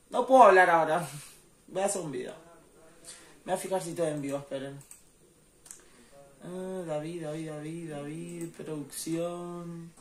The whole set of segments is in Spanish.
No puedo hablar ahora. Voy a hacer un video. Me voy a fijar si estoy en vivo, esperen. David, producción.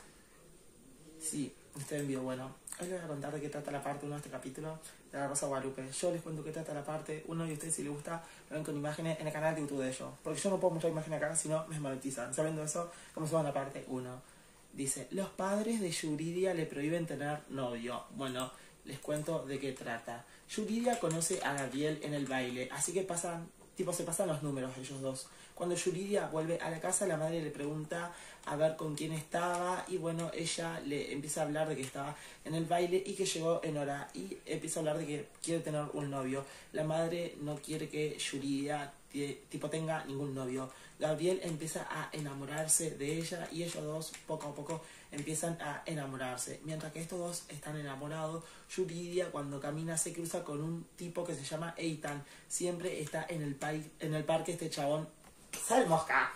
Sí, estoy en vivo. Bueno, hoy les voy a contar de qué trata la parte 1 de este capítulo de La Rosa de Guadalupe. Yo les cuento qué trata la parte 1 y a ustedes si les gusta lo ven con imágenes en el canal de YouTube de ellos. Porque yo no puedo mostrar imágenes acá, si no me desmonetizan. Sabiendo eso, comenzamos la parte 1. Dice, los padres de Yuridia le prohíben tener novio. Bueno, les cuento de qué trata. Yuridia conoce a Gabriel en el baile, así que se pasan los números ellos dos. Cuando Yuridia vuelve a la casa, la madre le pregunta a ver con quién estaba y bueno, ella le empieza a hablar de que estaba en el baile y que llegó en hora y empieza a hablar de que quiere tener un novio. La madre no quiere que Yuridia tenga ningún novio. Gabriel empieza a enamorarse de ella y ellos dos poco a poco empiezan a enamorarse. Mientras que estos dos están enamorados, Yuridia cuando camina se cruza con un tipo que se llama Eitan. Siempre está en el parque este chabón. ¡Sal mosca!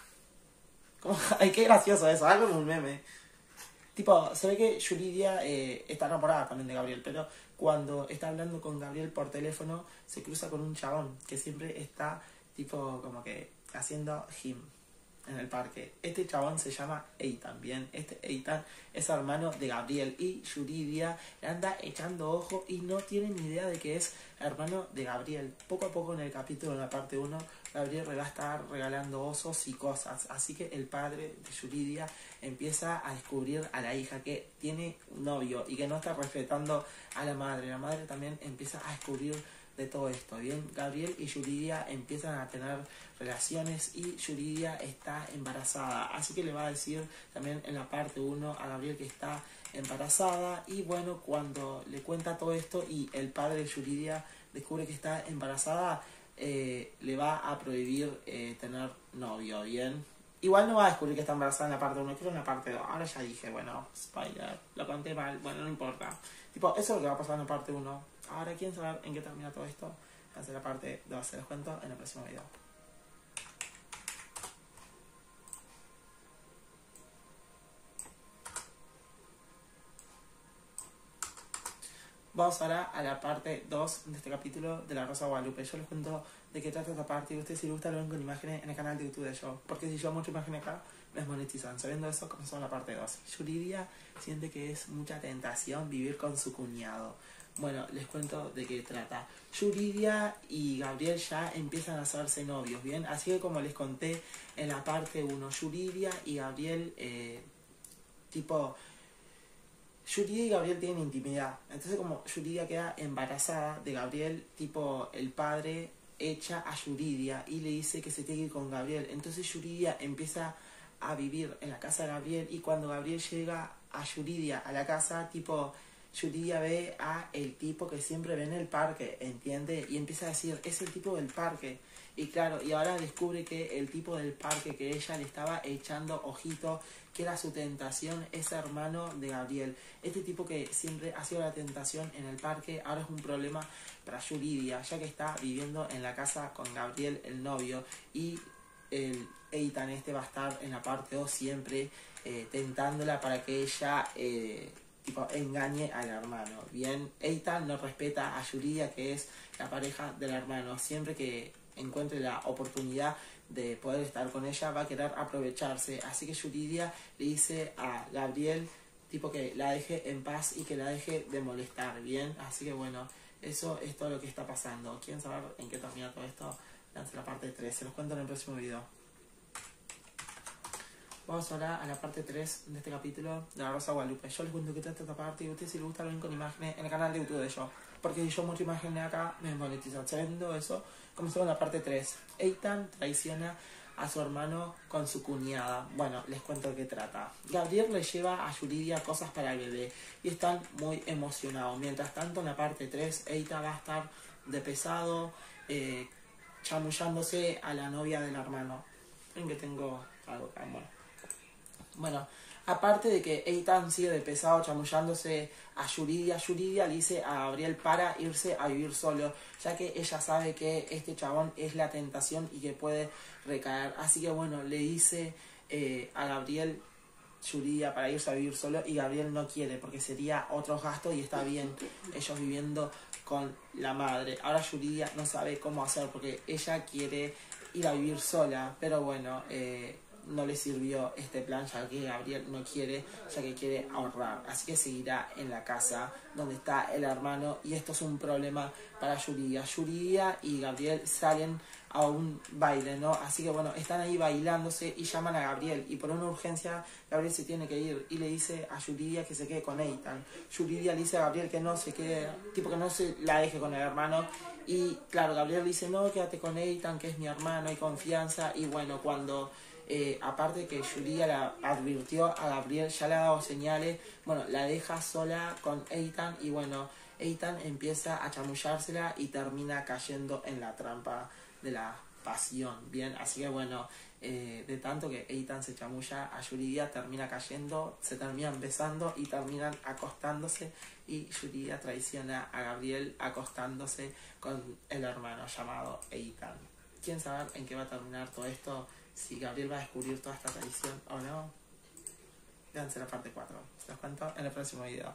Ay, qué gracioso eso, algo como un meme. Tipo, se ve que Yuridia está enamorada también de Gabriel, pero cuando está hablando con Gabriel por teléfono se cruza con un chabón que siempre está tipo como que haciendo gym en el parque. Este chabón se llama Eitan, bien. Este Eitan es hermano de Gabriel y Yuridia le anda echando ojo y no tiene ni idea de que es hermano de Gabriel. Poco a poco en el capítulo, en la parte 1, Gabriel le va a estar regalando osos y cosas. Así que el padre de Yuridia empieza a descubrir a la hija que tiene un novio y que no está respetando a la madre. La madre también empieza a descubrir de todo esto, bien. Gabriel y Yuridia empiezan a tener relaciones y Yuridia está embarazada, así que le va a decir también en la parte 1 a Gabriel que está embarazada y bueno, cuando le cuenta todo esto y el padre de Yuridia descubre que está embarazada, le va a prohibir tener novio, bien. Igual no va a descubrir que está embarazada en la parte 1, creo en la parte 2. Ahora ya dije, bueno, spoiler, lo conté mal, bueno, no importa. Tipo, eso es lo que va a pasar en la parte 1. Ahora, ¿quieren saber en qué termina todo esto? Hacer la parte 2, se los cuento en el próximo video. Vamos ahora a la parte 2 de este capítulo de La Rosa de Guadalupe. Yo les cuento de qué trata esta parte y ustedes si les gusta lo ven con imágenes en el canal de YouTube de yo. Porque si yo mucho imágenes acá, me desmonetizan. Sabiendo eso, comenzamos la parte 2. Yuridia siente que es mucha tentación vivir con su cuñado. Bueno, les cuento de qué trata. Yuridia y Gabriel ya empiezan a hacerse novios, ¿bien? Así que como les conté en la parte 1, Yuridia y Gabriel, Yuridia y Gabriel tienen intimidad. Entonces como Yuridia queda embarazada de Gabriel, tipo el padre echa a Yuridia y le dice que se tiene que ir con Gabriel. Entonces Yuridia empieza a vivir en la casa de Gabriel y cuando Gabriel llega a Yuridia a la casa, tipo Yuridia ve a el tipo que siempre ve en el parque, ¿entiende? Y empieza a decir, es el tipo del parque. Y claro, y ahora descubre que el tipo del parque que ella le estaba echando ojito, que era su tentación, es hermano de Gabriel. Este tipo que siempre ha sido la tentación en el parque, ahora es un problema para Yuridia, ya que está viviendo en la casa con Gabriel, el novio, y el Eitan va a estar en la parte 2 siempre tentándola para que ella engañe al hermano. Bien, Eitan no respeta a Yuridia, que es la pareja del hermano. Siempre que encuentre la oportunidad de poder estar con ella, va a querer aprovecharse. Así que Yuridia le dice a Gabriel que la deje en paz y que la deje de molestar, bien. Así que bueno, eso es todo lo que está pasando. ¿Quieren saber en qué termina todo esto? Lance la parte 3, se los cuento en el próximo video. Vamos ahora a la parte 3 de este capítulo de La Rosa de Guadalupe. Yo les cuento que trata esta parte y a ustedes si les gusta lo ven con imágenes en el canal de YouTube de yo. Porque si yo muestro imágenes acá, me desmonetizan. Sabiendo eso, comenzamos la parte 3. Eitan traiciona a su hermano con su cuñada. Bueno, les cuento de qué trata. Gabriel le lleva a Yuridia cosas para el bebé y están muy emocionados. Mientras tanto, en la parte 3, Eitan va a estar de pesado, chamullándose a la novia del hermano. Ven que tengo algo acá, bueno, aparte de que Eitan sigue de pesado chamullándose a Yuridia, Yuridia le dice a Gabriel para irse a vivir solo, ya que ella sabe que este chabón es la tentación y que puede recaer. Así que bueno, le dice a Gabriel, Yuridia, para irse a vivir solo y Gabriel no quiere porque sería otro gasto y está bien ellos viviendo con la madre. Ahora Yuridia no sabe cómo hacer porque ella quiere ir a vivir sola, pero bueno, no le sirvió este plan ya que Gabriel no quiere, ya que quiere ahorrar, así que seguirá en la casa donde está el hermano y esto es un problema para Yuridia. Yuridia y Gabriel salen a un baile, ¿no? Así que bueno, están ahí bailándose y llaman a Gabriel y por una urgencia Gabriel se tiene que ir y le dice a Yuridia que se quede con Eitan. Yuridia le dice a Gabriel que no se quede, tipo que no se la deje con el hermano y claro, Gabriel dice no, quédate con Eitan que es mi hermano, hay confianza y bueno, cuando aparte que Yuridia la advirtió a Gabriel, ya le ha dado señales, bueno, la deja sola con Eitan y bueno, Eitan empieza a chamullársela y termina cayendo en la trampa de la pasión, bien, así que bueno, de tanto que Eitan se chamulla a Yuridia, termina cayendo, se terminan besando y terminan acostándose y Yuridia traiciona a Gabriel acostándose con el hermano llamado Eitan. ¿Quieren saber en qué va a terminar todo esto? Si Gabriel va a descubrir toda esta traición o no. Véanse la parte 4. Se los cuento en el próximo video.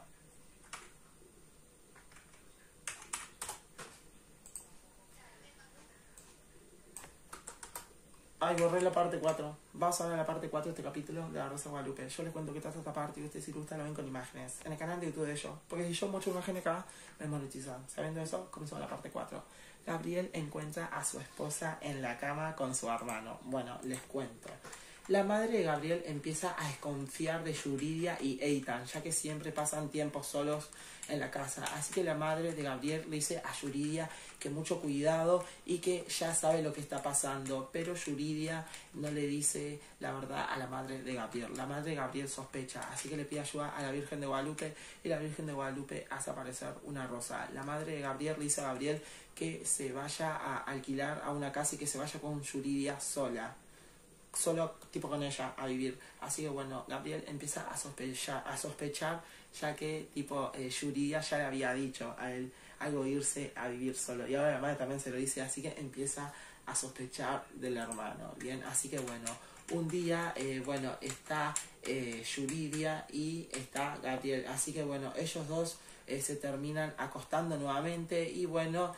Ay, borré la parte 4. Vamos a ver la parte 4 de este capítulo de La Rosa de Guadalupe. Yo les cuento qué trata esta parte y ustedes si les gusta lo ven con imágenes. En el canal de YouTube de ellos. Porque si yo muestro imágenes acá, me monetizan. Sabiendo eso, comenzamos la parte 4. Gabriel encuentra a su esposa en la cama con su hermano. Bueno, les cuento. La madre de Gabriel empieza a desconfiar de Yuridia y Eitan, ya que siempre pasan tiempos solos en la casa. Así que la madre de Gabriel le dice a Yuridia que mucho cuidado y que ya sabe lo que está pasando. Pero Yuridia no le dice la verdad a la madre de Gabriel. La madre de Gabriel sospecha, así que le pide ayuda a la Virgen de Guadalupe y la Virgen de Guadalupe hace aparecer una rosa. La madre de Gabriel le dice a Gabriel que se vaya a alquilar a una casa y que se vaya con Yuridia sola. Solo tipo con ella a vivir. Así que bueno, Gabriel empieza a sospechar ya que tipo Yuridia ya le había dicho a él algo irse a vivir solo. Y ahora la madre también se lo dice, así que empieza a sospechar del hermano. Bien, así que bueno, un día, bueno, está Yuridia y está Gabriel. Así que bueno, ellos dos se terminan acostando nuevamente y bueno,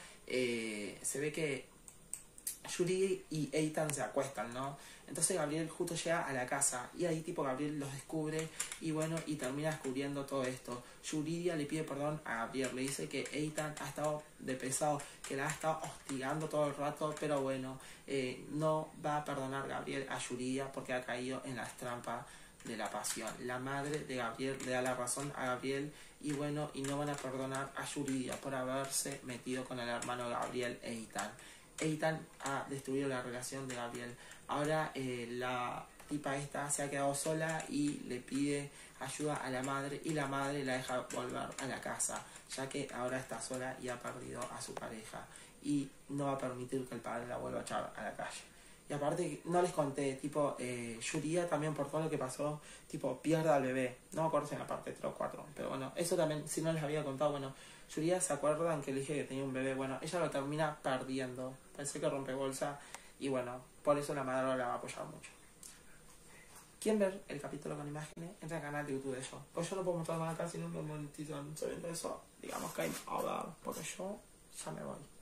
se ve que Yuridia y Eitan se acuestan, ¿no? Entonces Gabriel justo llega a la casa y ahí tipo Gabriel los descubre y bueno, y termina descubriendo todo esto. Yuridia le pide perdón a Gabriel, le dice que Eitan ha estado de pesado, que la ha estado hostigando todo el rato, pero bueno, no va a perdonar Gabriel a Yuridia porque ha caído en las trampas de la pasión. La madre de Gabriel le da la razón a Gabriel y bueno, y no van a perdonar a Yuridia por haberse metido con el hermano de Gabriel, Eitan. Eitan ha destruido la relación de Gabriel. Ahora la tipa esta se ha quedado sola y le pide ayuda a la madre y la madre la deja volver a la casa, ya que ahora está sola y ha perdido a su pareja y no va a permitir que el padre la vuelva a echar a la calle. Y aparte, no les conté, tipo, Yuridia también por todo lo que pasó, tipo, pierde al bebé. No me acuerdo si en la parte 3 o 4, pero bueno, eso también, si no les había contado, bueno, Yuridia se acuerdan que le dije que tenía un bebé, bueno, ella lo termina perdiendo, parece que rompe bolsa y bueno, por eso la madre la va a apoyar mucho. ¿Quieren ver el capítulo con imágenes? Entra al canal de YouTube de ellos. Pues yo no puedo mostrar más acá si no me monetizan. Sabiendo eso, digamos que hay porque yo ya me voy.